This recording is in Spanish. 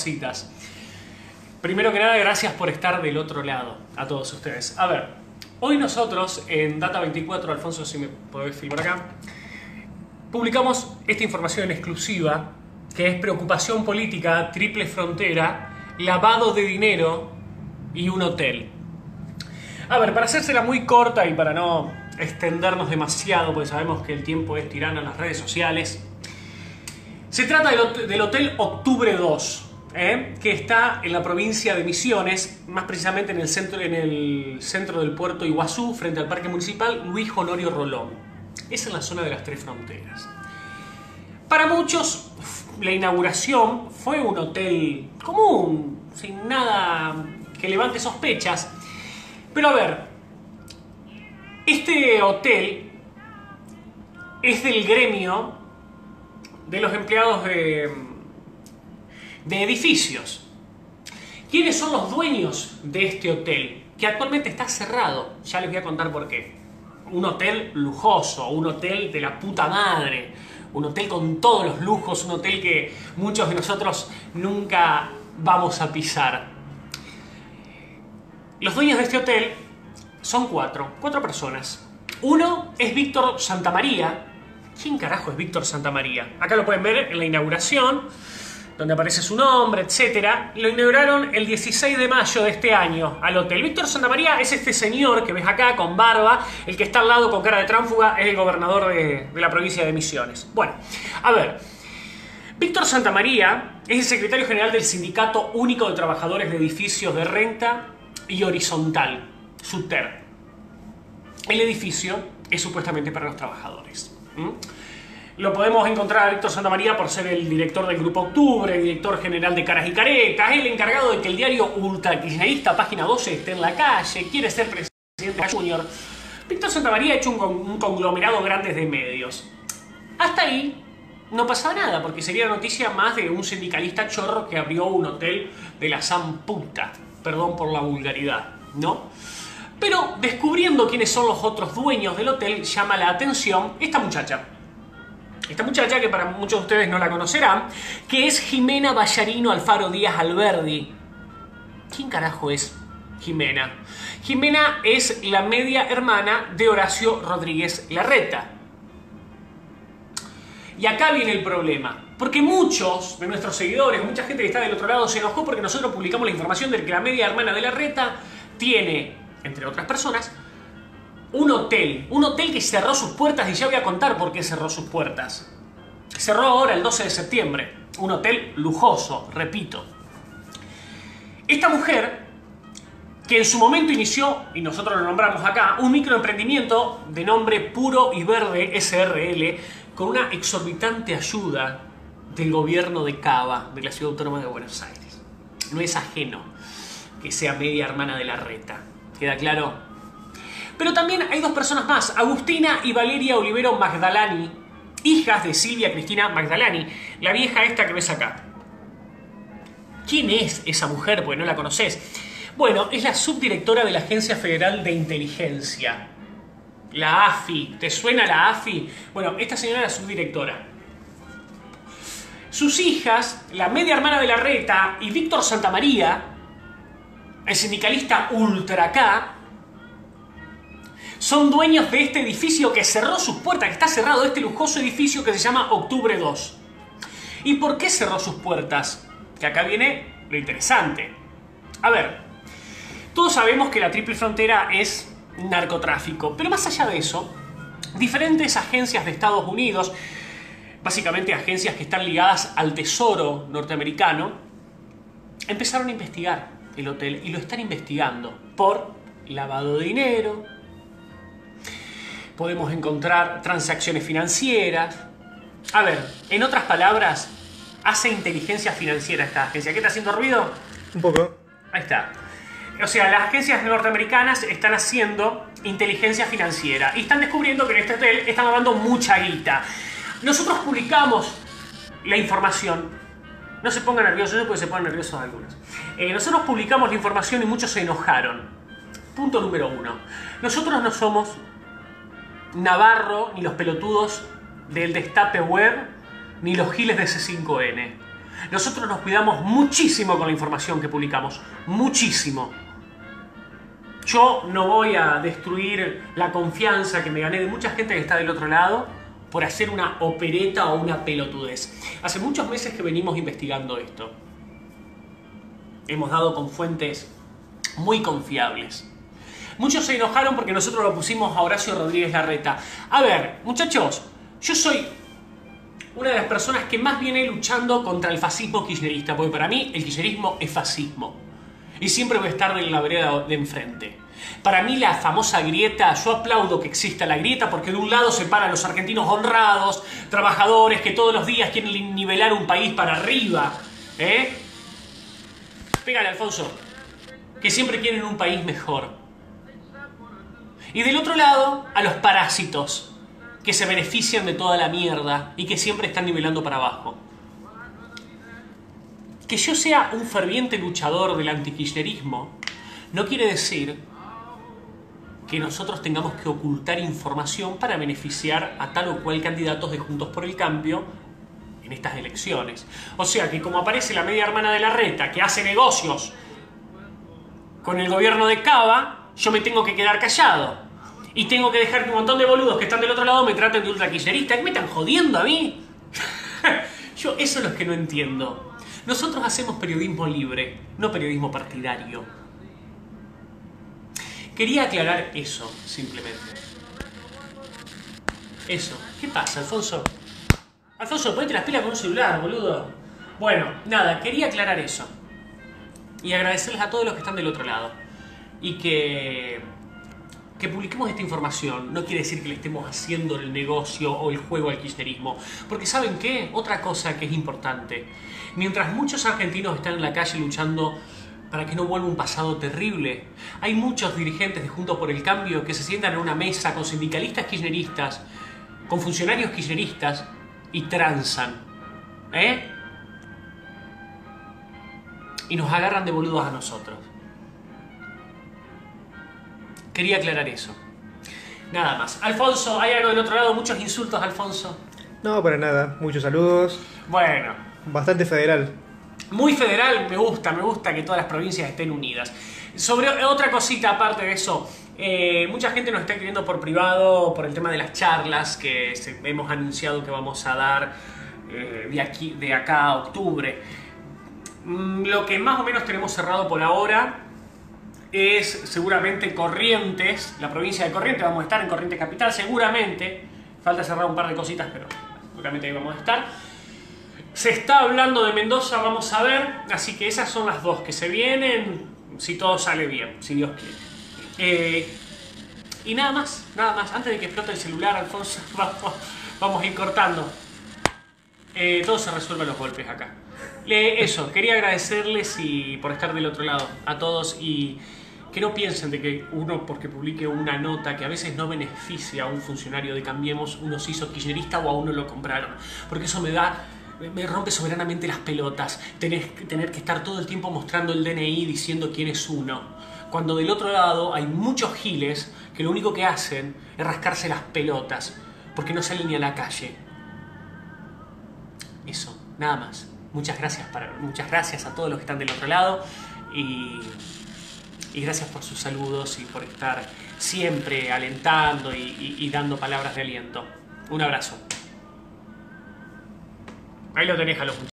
cositas. Primero que nada, gracias por estar del otro lado, a todos ustedes. A ver, hoy nosotros en Data24, Alfonso, si me podés filmar acá, publicamos esta información en exclusiva, que es preocupación política, triple frontera, lavado de dinero y un hotel. A ver, para hacérsela muy corta y para no extendernos demasiado, porque sabemos que el tiempo es tirano en las redes sociales, se trata del Hotel Octubre 2, que está en la provincia de Misiones, más precisamente en el centro del puerto Iguazú, frente al Parque Municipal Luis Honorio Rolón. Es en la zona de las Tres Fronteras. Para muchos, la inauguración fue un hotel común, sin nada que levante sospechas. Pero a ver, este hotel es del gremio de los empleados de edificios. ¿Quiénes son los dueños de este hotel? Que actualmente está cerrado. Ya les voy a contar por qué. Un hotel lujoso, un hotel de la puta madre, un hotel con todos los lujos, un hotel que muchos de nosotros nunca vamos a pisar. Los dueños de este hotel son cuatro personas. Uno es Víctor Santamaría. ¿Quién carajo es Víctor Santamaría? Acá lo pueden ver en la inauguración, donde aparece su nombre, etc. Lo inauguraron el 16 de mayo de este año al hotel. Víctor Santamaría es este señor que ves acá con barba, el que está al lado con cara de tránfuga, es el gobernador de la provincia de Misiones. Bueno, a ver, Víctor Santamaría es el secretario general del Sindicato Único de Trabajadores de Edificios de Renta y Horizontal, SUTER. El edificio es supuestamente para los trabajadores. Lo podemos encontrar a Víctor Santamaría por ser el director del Grupo Octubre, director general de Caras y Caretas, el encargado de que el diario ultrakirchnerista Página 12 esté en la calle, quiere ser presidente junior. Víctor Santamaría ha hecho un conglomerado grande de medios. Hasta ahí no pasaba nada, porque sería noticia más de un sindicalista chorro que abrió un hotel de la zamputa. Perdón por la vulgaridad, ¿no? Pero descubriendo quiénes son los otros dueños del hotel, llama la atención esta muchacha. Esta muchacha, que para muchos de ustedes no la conocerán, que es Jimena Ballarino Alfaro Díaz Alberdi. ¿Quién carajo es Jimena? Jimena es la media hermana de Horacio Rodríguez Larreta. Y acá viene el problema. Porque muchos de nuestros seguidores, mucha gente que está del otro lado, se enojó porque nosotros publicamos la información de que la media hermana de Larreta tiene, entre otras personas, un hotel que cerró sus puertas, y ya voy a contar por qué cerró sus puertas. Cerró ahora el 12 de septiembre, un hotel lujoso, repito. Esta mujer, que en su momento inició, y nosotros lo nombramos acá, un microemprendimiento de nombre Puro y Verde SRL, con una exorbitante ayuda del gobierno de Cava, de la Ciudad Autónoma de Buenos Aires. No es ajeno que sea media hermana de Larreta. ¿Queda claro? Pero también hay dos personas más, Agustina y Valeria Olivero Magdalani, hijas de Silvia Cristina Magdalani, la vieja esta que ves acá. ¿Quién es esa mujer? Porque no la conoces. Bueno, es la subdirectora de la Agencia Federal de Inteligencia, la AFI. ¿Te suena la AFI? Bueno, esta señora es la subdirectora. Sus hijas, la media hermana de Larreta y Víctor Santamaría, el sindicalista Ultra K, son dueños de este edificio que cerró sus puertas, que está cerrado, este lujoso edificio que se llama Octubre 2. ¿Y por qué cerró sus puertas? Que acá viene lo interesante. A ver, todos sabemos que la triple frontera es narcotráfico, pero más allá de eso, diferentes agencias de Estados Unidos, básicamente agencias que están ligadas al tesoro norteamericano, empezaron a investigar el hotel y lo están investigando por lavado de dinero. Podemos encontrar transacciones financieras. A ver, en otras palabras, hace inteligencia financiera esta agencia. ¿Qué está haciendo ruido? Un poco. Ahí está. O sea, las agencias norteamericanas están haciendo inteligencia financiera y están descubriendo que en este hotel están lavando mucha guita. Nosotros publicamos la información. No se pongan nerviosos, porque se ponen nerviosos algunos. Nosotros publicamos la información y muchos se enojaron. Punto número 1. Nosotros no somos Navarro, ni los pelotudos del Destape Web, ni los giles de C5N. Nosotros nos cuidamos muchísimo con la información que publicamos. Muchísimo. Yo no voy a destruir la confianza que me gané de mucha gente que está del otro lado por hacer una opereta o una pelotudez. Hace muchos meses que venimos investigando esto. Hemos dado con fuentes muy confiables. Muchos se enojaron porque nosotros lo pusimos a Horacio Rodríguez Larreta. A ver, muchachos, yo soy una de las personas que más viene luchando contra el fascismo kirchnerista, porque para mí el kirchnerismo es fascismo. Y siempre voy a estar en la vereda de enfrente. Para mí la famosa grieta, yo aplaudo que exista la grieta porque de un lado separan a los argentinos honrados, trabajadores que todos los días quieren nivelar un país para arriba. Pégale, Alfonso. Que siempre quieren un país mejor. Y del otro lado, a los parásitos que se benefician de toda la mierda y que siempre están nivelando para abajo. Que yo sea un ferviente luchador del antikirchnerismo no quiere decir que nosotros tengamos que ocultar información para beneficiar a tal o cual candidatos de Juntos por el Cambio en estas elecciones. O sea que como aparece la media hermana de Larreta que hace negocios con el gobierno de Cava, yo me tengo que quedar callado. Y tengo que dejar que un montón de boludos que están del otro lado me traten de ultraquillerista. ¿Qué me están jodiendo a mí? Yo eso es lo que no entiendo. Nosotros hacemos periodismo libre, no periodismo partidario. Quería aclarar eso, simplemente. Eso. ¿Qué pasa, Alfonso? Alfonso, ponete las pilas con un celular, boludo. Bueno, nada, quería aclarar eso. Y agradecerles a todos los que están del otro lado. Y que publiquemos esta información no quiere decir que le estemos haciendo el negocio o el juego al kirchnerismo. Porque ¿saben qué? Otra cosa que es importante. Mientras muchos argentinos están en la calle luchando para que no vuelva un pasado terrible, hay muchos dirigentes de Juntos por el Cambio que se sientan en una mesa con sindicalistas kirchneristas, con funcionarios kirchneristas y transan. Y nos agarran de boludos a nosotros. Quería aclarar eso. Nada más. Alfonso, ¿hay algo del otro lado? Muchos insultos, Alfonso. No, para nada. Muchos saludos. Bueno. Bastante federal. Muy federal, me gusta que todas las provincias estén unidas. Sobre otra cosita aparte de eso, mucha gente nos está escribiendo por privado por el tema de las charlas que hemos anunciado que vamos a dar de acá a octubre. Lo que más o menos tenemos cerrado por ahora es seguramente Corrientes, la provincia de Corrientes. Vamos a estar en Corrientes Capital seguramente. Falta cerrar un par de cositas, pero seguramente ahí vamos a estar. Se está hablando de Mendoza, vamos a ver. Así que esas son las dos que se vienen, si todo sale bien, si Dios quiere. Y nada más. Antes de que explote el celular, Alfonso, vamos a ir cortando. Todo se resuelve a los golpes acá. Eso, quería agradecerles por estar del otro lado, a todos, y que no piensen de que uno, porque publique una nota que a veces no beneficia a un funcionario de Cambiemos, uno se hizo kirchnerista o a uno lo compraron. Porque eso me rompe soberanamente las pelotas, tener que estar todo el tiempo mostrando el DNI diciendo quién es uno, cuando del otro lado hay muchos giles que lo único que hacen es rascarse las pelotas porque no salen ni a la calle. Eso, nada más. Muchas gracias a todos los que están del otro lado y gracias por sus saludos y por estar siempre alentando y dando palabras de aliento. Un abrazo. Ahí lo tenés a los muchachos.